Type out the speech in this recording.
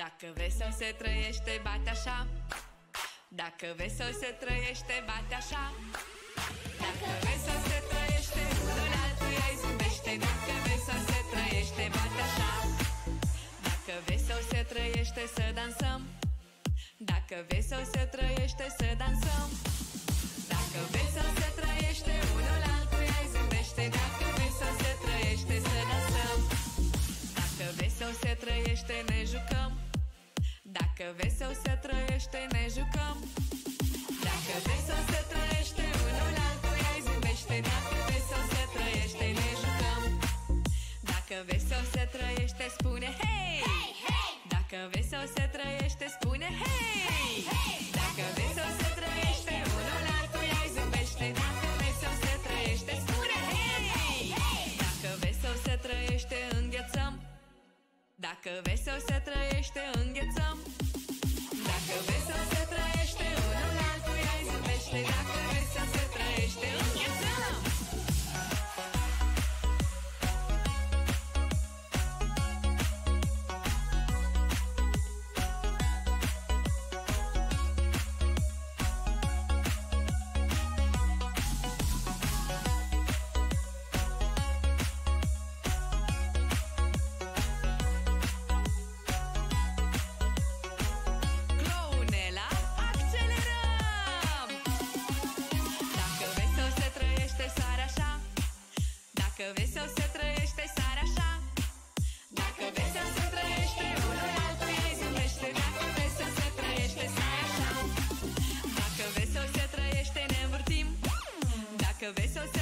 Dacă vezi să se trăiește, bate așa. Dacă vezi să se trăiește, bate așa. Dacă vezi să se trăiește, unul altuia îi zâmbește. Dacă vezi să se trăiește, bate așa. Dacă vezi să se trăiește, să dansăm. Dacă vezi să se trăiește, să dansăm. Dacă vezi să se trăiește, unul altuia îi zâmbește. Dacă vezi să se trăiește, să dansăm. Dacă vezi să se trăiește, ne jucăm. Dacă vezi să se trăiește, ne jucăm. Dacă vezi să se trăiește, unul altuia îi zâmbește. Dacă vezi să se trăiește, ne jucăm. Dacă vezi să se trăiește, spune hei! Dacă vezi să se trăiește, spune hei! Dacă vezi să se trăiește, unul altuia îi zâmbește. Dacă vezi să se trăiește, spune hei! Dacă vezi să se trăiește, înghețăm. Dacă vezi să se trăiește, înghețăm. Dacă vezi să se trăiește, unul altuia îi zâmbește. Dacă vezi să se trăiește, înghețăm. Dacă vezi să se trăiește, sare așa. Dacă vezi să se trăiește, unul altuia îi zâmbește. Dacă vezi să se trăiește, sare așa. Dacă vezi să se trăiește, ne învârtim. Dacă vezi să se